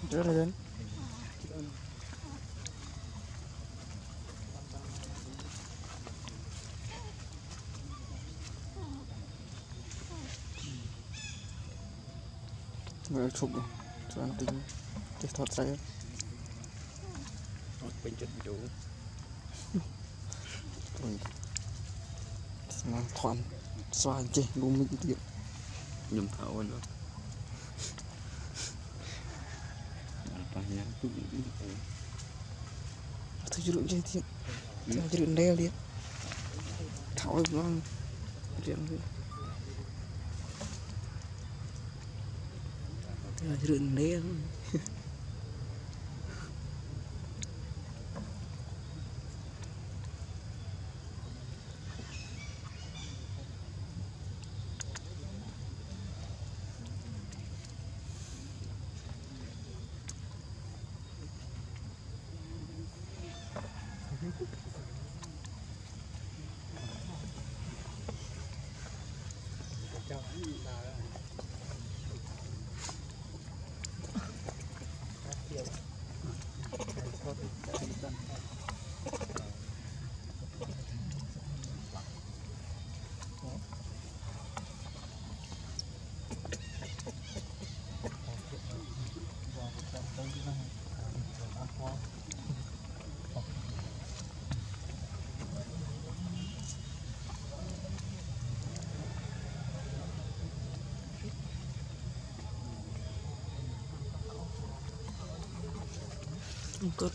rất là lớn. Người chụp cho anh tính để thoát ra bên chân chủ mà thoát xoa chê luôn mình tiệm nhầm thảo nữa thứ lượng chơi thiệt thứ lượng đeo đi thảo vâng chuyện thứ lượng đeo cốt